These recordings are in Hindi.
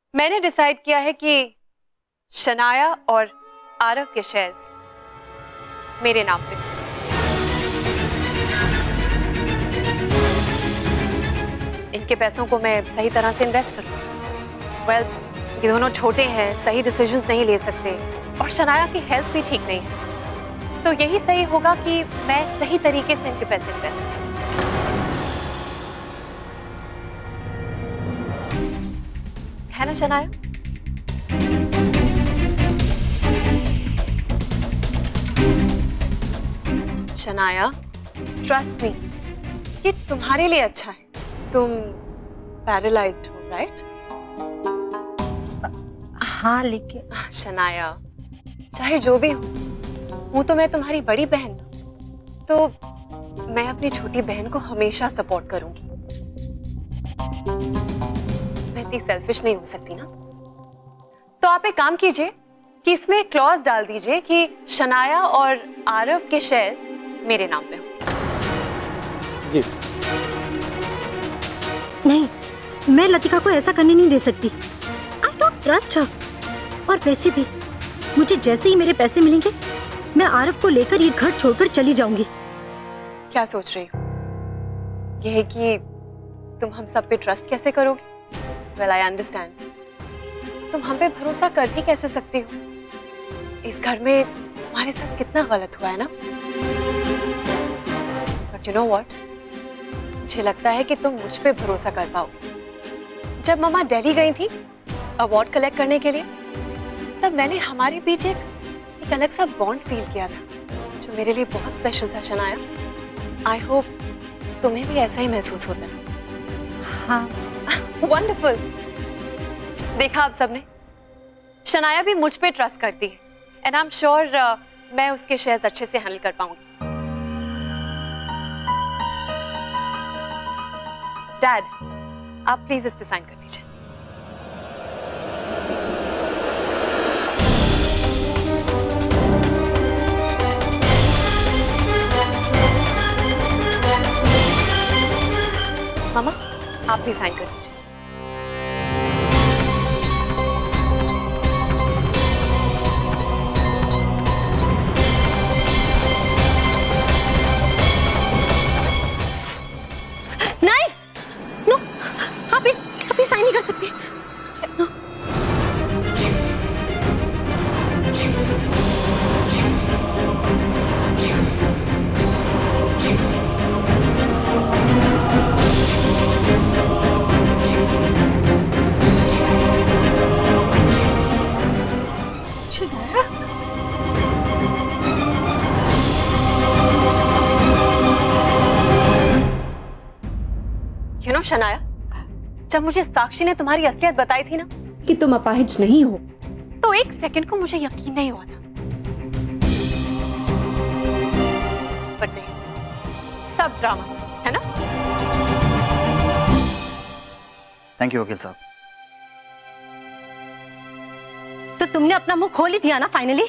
मैंने डिसाइड किया है कि शनाया और आरफ के शेयर्स मेरे नाम पे। इनके पैसों को मैं सही तरह से इन्वेस्ट करूँ। वेल, ये दोनों छोटे हैं, सही डिसीजंस नहीं ले सकते और शनाया की हेल्थ भी ठीक नहीं है, तो यही सही होगा कि मैं सही तरीके से इनके पैसे इन्वेस्ट करूँ। है ना शनाया? शनाया, ट्रस्ट मी, ये तुम्हारे लिए अच्छा है। तुम पैरालाइज्ड हो, राइट? हाँ, लेकिन शनाया, चाहे जो भी हूं तो मैं तुम्हारी बड़ी बहन, तो मैं अपनी छोटी बहन को हमेशा सपोर्ट करूंगी। मैं इतनी सेल्फिश नहीं हो सकती ना। तो आप एक काम कीजिए कि इसमें क्लॉज डाल दीजिए कि शनाया और आरफ के शेयर्स मेरे नाम पे होंगे। जी नहीं, मैं लतिका को ऐसा करने नहीं दे सकती। I don't trust her. और वैसे भी मुझे जैसे ही मेरे पैसे मिलेंगे मैं आरफ को लेकर ये घर छोड़कर चली जाऊंगी। क्या सोच रही हो? यह है कि तुम हम सब पे ट्रस्ट कैसे करोगी? Well, I understand. तुम हम पे भरोसा कर भी कैसे सकती हो? इस घर में हमारे साथ कितना गलत हुआ है ना। बट यू नो व्हाट, मुझे लगता है कि तुम मुझ पे भरोसा कर पाओगी। जब मम्मा दिल्ली गई थी अवार्ड कलेक्ट करने के लिए, तब मैंने हमारे बीच एक अलग सा बॉन्ड फील किया था जो मेरे लिए बहुत स्पेशल था। शनाया, आई होप तुम्हें भी ऐसा ही महसूस होता है। हाँ। वंडरफुल। देखा आप सबने, शनाया भी मुझ पे ट्रस्ट करती है एंड आई एम श्योर मैं उसके शेयर्स अच्छे से हैंडल कर पाऊंगी। डैड, आप प्लीज इस पे साइन कर दीजिए। मामा, आप भी साइन कर दीजिए। साइन नहीं कर सकती। यू नो शनाया, जब मुझे साक्षी ने तुम्हारी असलियत बताई थी ना कि तुम अपाहिज नहीं हो, तो एक सेकंड को मुझे यकीन नहीं हुआ था। बट नहीं, सब ड्रामा है ना। थैंक यू वकील साहब। तो तुमने अपना मुंह खोल ही दिया ना फाइनली।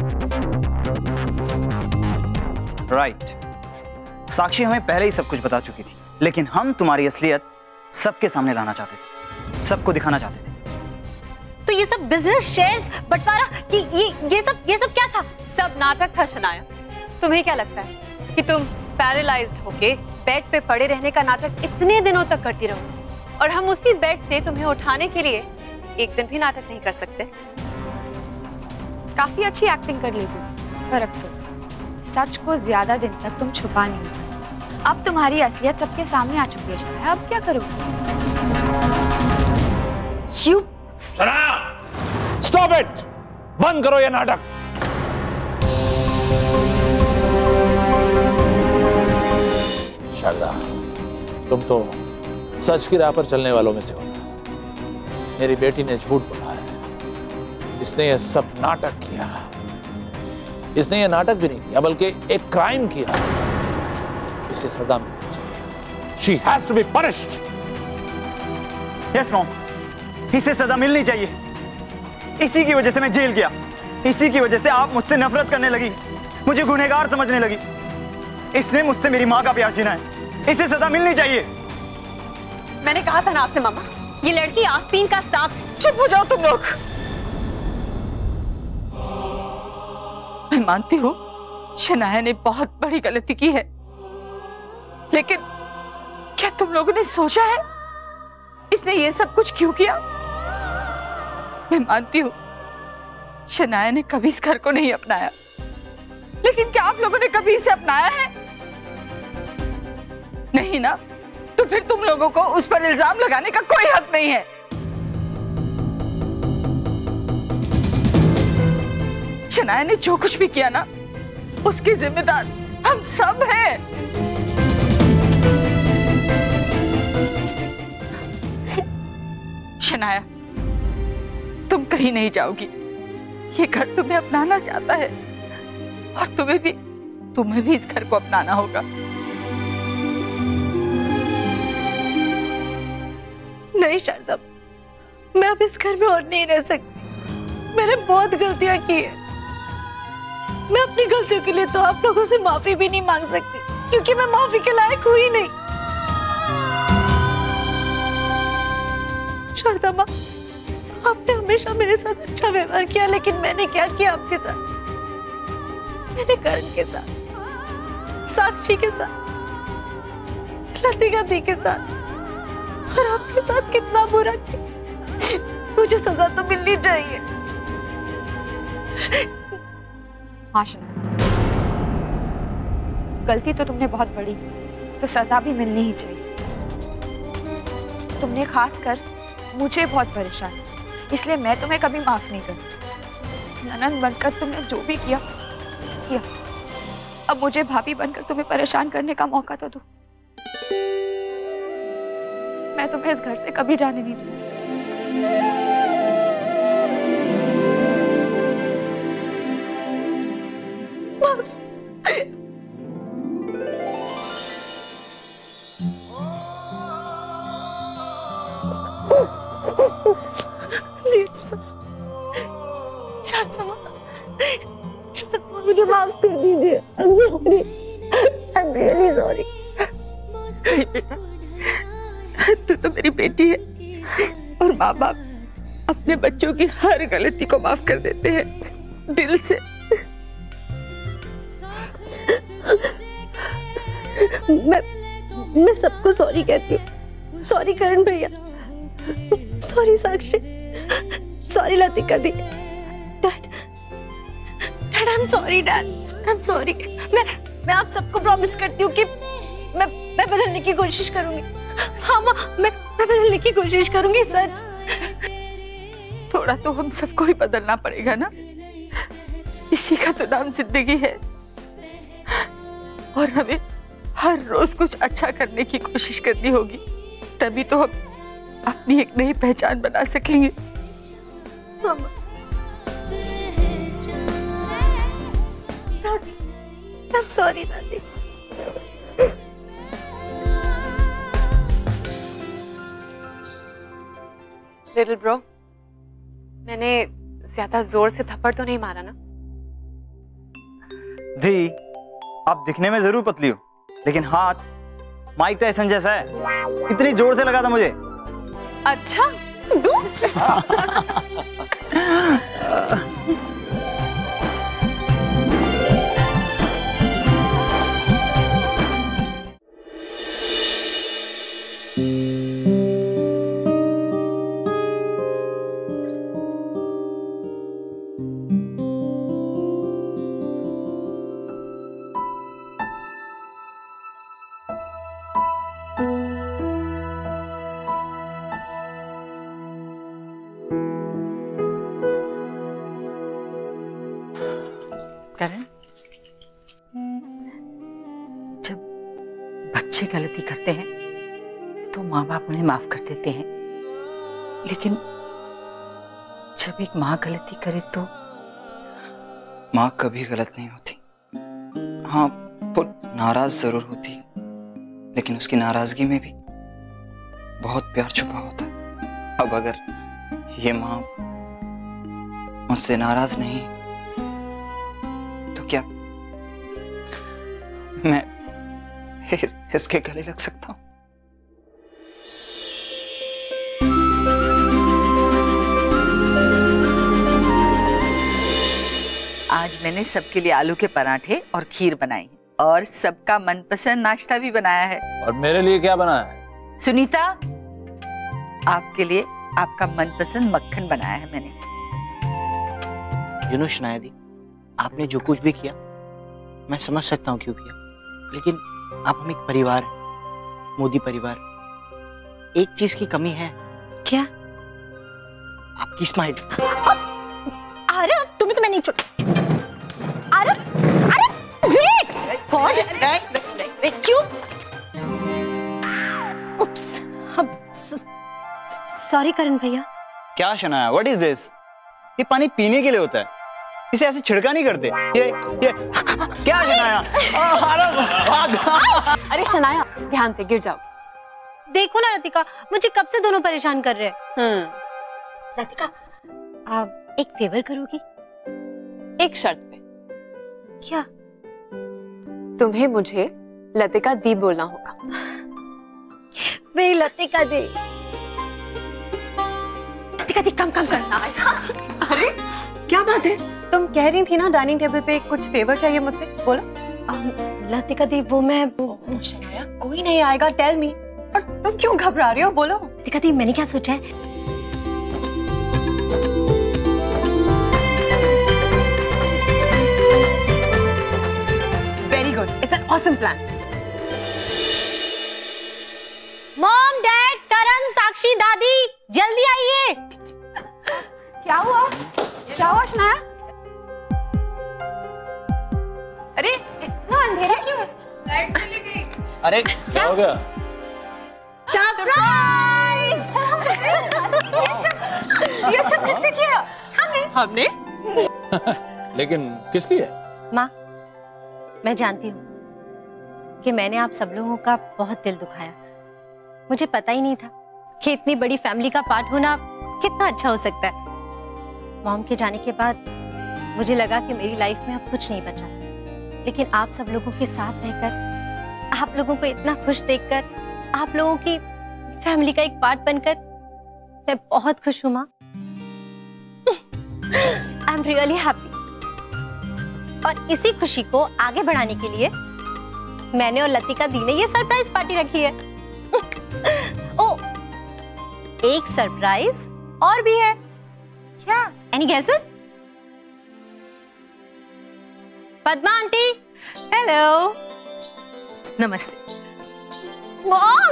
राइट। साक्षी हमें पहले ही सब कुछ बता चुकी थी, लेकिन हम तुम्हारी असलियत सबके सामने लाना चाहते थे, सबको दिखाना चाहते थे। तो ये सब बिजनेस शेयर्स बंटवारा कि ये सब क्या था? सब नाटक था शनाया। तुम्हें क्या लगता है कि तुम पैरालाइज्ड होके बेड पे पड़े रहने का नाटक इतने दिनों तक करती रहोगी और हम उसी बेड से तुम्हें उठाने के लिए एक दिन भी नाटक नहीं कर सकते? काफी अच्छी एक्टिंग कर लेती, पर अफसोस सच को ज्यादा दिन तक तुम छुपा नहीं पाई। अब तुम्हारी असलियत सबके सामने आ चुकी है शनाया, अब क्या करोगे? Stop it! बंद करो ये नाटक। शारदा, तुम तो सच की राह पर चलने वालों में से हो। मेरी बेटी ने झूठ बोला है। इसने ये सब नाटक किया। इसने ये नाटक भी नहीं किया, बल्कि एक क्राइम किया। इसे सजा मिलनी चाहिए। She has to be punished. Yes, mom. इसे सजा मिलनी चाहिए। इसी की वजह से मैं जेल गया। इसी की वजह से आप मुझसे नफरत करने लगी, मुझे गुनहगार समझने लगी। इसने मुझसे मेरी माँ का प्यार छीना है। इसे सजा मिलनी चाहिए। मैंने कहा था ना आपसे मामा ये लड़की आस्तीन का सांप। चुप हो जाओ तुम लोग। मैं मानती हूँ शनाया ने बहुत बड़ी गलती की है, लेकिन क्या तुम लोगों ने सोचा है इसने ये सब कुछ क्यों किया? मैं मानती हूँ शनाया ने कभी इस घर को नहीं अपनाया, लेकिन क्या आप लोगों ने कभी इसे अपनाया है? नहीं ना, तो फिर तुम लोगों को उस पर इल्जाम लगाने का कोई हक नहीं है। शनाया ने जो कुछ भी किया ना, उसके जिम्मेदार हम सब हैं। शनाया, तुम कहीं नहीं जाओगी। ये घर तुम्हें अपनाना चाहता है और तुम्हें भी इस घर को अपनाना होगा। नहीं शारदा, मैं अब इस घर में और नहीं रह सकती। मैंने बहुत गलतियां की है। मैं अपनी गलतियों के लिए तो आप लोगों से माफी भी नहीं मांग सकती, क्योंकि मैं माफी के लायक हुई नहीं। शारदा माँ, आपने हमेशा मेरे साथ अच्छा व्यवहार किया, लेकिन मैंने क्या किया आपके साथ? मैंने करण के साथ, साक्षी के साथ, लतिका दी के साथ और आपके साथ कितना बुरा किया। मुझे सजा तो मिलनी चाहिए। हाँ शनाया, गलती तो तुमने बहुत बड़ी, तो सजा भी मिलनी ही चाहिए। तुमने खासकर मुझे बहुत परेशान, इसलिए मैं तुम्हें कभी माफ नहीं करूँ। ननद बनकर तुमने जो भी किया, अब मुझे भाभी बनकर तुम्हें परेशान करने का मौका तो दो। मैं तुम्हें इस घर से कभी जाने नहीं दूंगी। मुझे माफ कर दीजिए। I'm really sorry। नहीं बेटा, तू तो मेरी बेटी है और माँ बाप अपने बच्चों की हर गलती को माफ कर देते हैं दिल से। मैं सबको सॉरी कहती हूँ। सॉरी करण भैया, सॉरी साक्षी, सॉरी लतिका दी। Dad, I am sorry dad, I am sorry. मैं आप सबको प्रॉमिस करती हूँ कि मैं बदलने की कोशिश करूंगी। हाँ माँ, मैं बदलने की कोशिश करूंगी, सच। थोड़ा तो हम सबको ही बदलना पड़ेगा ना, इसी का तो नाम जिंदगी है। और हमें हर रोज कुछ अच्छा करने की कोशिश करनी होगी, तभी तो हम अपनी एक नई पहचान बना सकेंगे। I'm sorry दादी। लिटिल ब्रो, मैंने ज्यादा जोर से थप्पड़ तो नहीं मारा ना? दी, आप दिखने में जरूर पतली हो, लेकिन हाथ माइक टायसन जैसा है। इतनी जोर से लगा था मुझे। अच्छा करण, जब बच्चे गलती करते हैं तो माँ बाप उन्हें माफ कर देते हैं, लेकिन जब एक माँ गलती करे तो? माँ कभी गलत नहीं होती। हाँ, वो नाराज जरूर होती है, लेकिन उसकी नाराजगी में भी बहुत प्यार छुपा होता है। अब अगर ये माँ मुझसे नाराज नहीं तो क्या मैं इसके गले लग सकता हूँ? मैंने सबके लिए आलू के पराठे और खीर बनाई है और सबका मनपसंद नाश्ता भी बनाया है। और मेरे लिए क्या बनाया है? सुनीता, आपके लिए आपका मनपसंद मक्खन बनाया है मैंने। शनाया दी, आपने जो कुछ भी किया मैं समझ सकता हूँ क्यों किया, लेकिन आप हम एक परिवार हैं, मोदी परिवार। एक चीज की कमी है। क्या? आपकी स्माइल। अरे तुम्हें तो मैं नहीं छोड़। अरे अरे वेट, कौन? क्यों? उप्स, सॉरी करण भैया। क्या शनाया, व्हाट इज दिस? ये पानी पीने के लिए होता है, इसे ऐसे छिड़का नहीं करते। ये क्या शनाया? अरे शनाया, ध्यान से, गिर जाओगे। देखो ना लतिका, मुझे कब से दोनों परेशान कर रहे हैं। लतिका, आप एक फेवर करोगी? एक शर्त पे। क्या? तुम्हें मुझे लतिका दी बोलना होगा। वे लतिका दी। लतिका दी, कम करना। अरे क्या बात है? तुम कह रही थी ना डाइनिंग टेबल पे कुछ फेवर चाहिए मुझसे, बोलो। लतिका दी, वो मैं शनाया, कोई नहीं आएगा, टेल मी। और तुम क्यों घबरा रही हो, बोलो। लतिका दी, मैंने क्या सोचा है? Very good, it's an awesome plan. Mom, dad, Karan, Sakshi, दादी, जल्दी आइए। क्या हुआ? क्या हुआ शनाया? अरे इतना अंधेरा क्यों है? लाइट चली गई। अरे क्या हो गया? सरप्राइज! ये सब किसने किया? हमने लेकिन किस लिए? माँ, मैं जानती हूँ कि मैंने आप सब लोगों का बहुत दिल दुखाया। मुझे पता ही नहीं था कि इतनी बड़ी फैमिली का पार्ट होना कितना अच्छा हो सकता है। मॉम के जाने के बाद मुझे लगा कि मेरी लाइफ में अब कुछ नहीं बचा, लेकिन आप सब लोगों के साथ रहकर, आप लोगों को इतना खुश देखकर, आप लोगों की फैमिली का एक पार्ट बनकर मैं बहुत खुश हूँ माँ। I am really happy. और इसी खुशी को आगे बढ़ाने के लिए मैंने और लतिका दी ने ये सरप्राइज पार्टी रखी है। ओ, एक सरप्राइज और भी है। क्या? Any guesses? Padma aunty, hello. नमस्ते। Mom,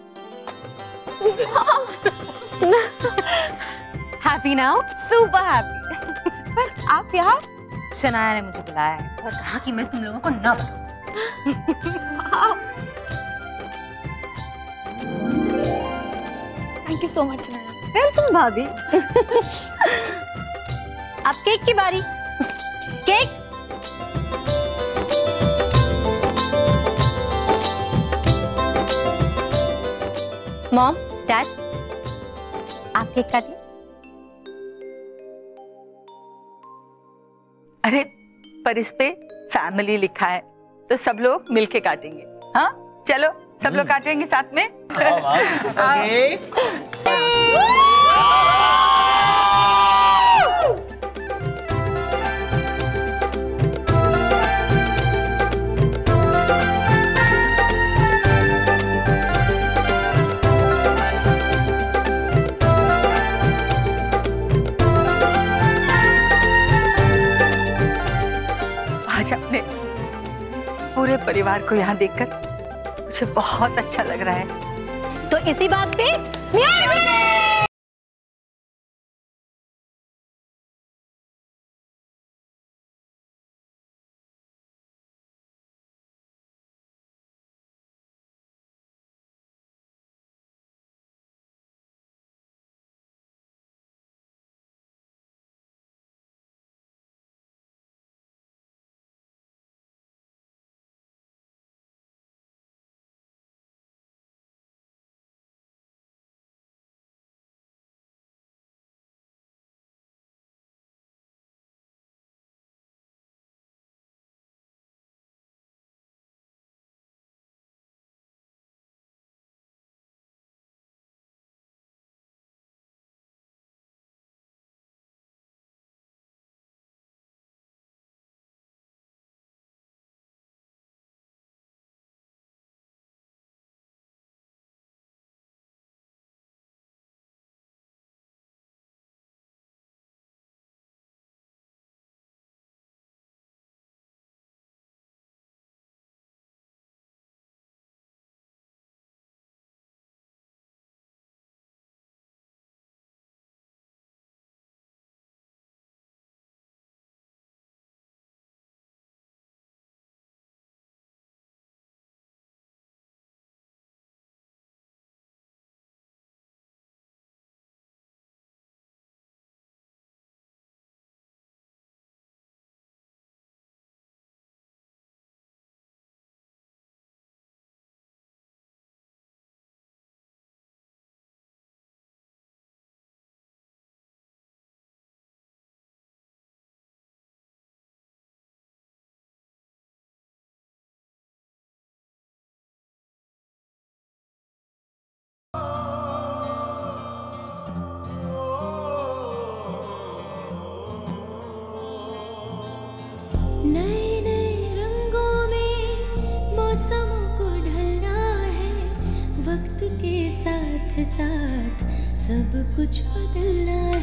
happy now? Super happy. पर आप यहाँ? शनाया ने मुझे बुलाया है और कहा कि मैं तुम लोगों को ना बताऊं। Thank you so much Shanaya. Welcome भाभी। अब केक की बारी। केक। मॉम, डैड, आप केक काटिए। अरे पर इस पे फैमिली लिखा है, तो सब लोग मिलके काटेंगे। हाँ चलो, सब लोग काटेंगे साथ में। आज अपने पूरे परिवार को यहाँ देखकर मुझे बहुत अच्छा लग रहा है। तो इसी बात पे कुछ बदलना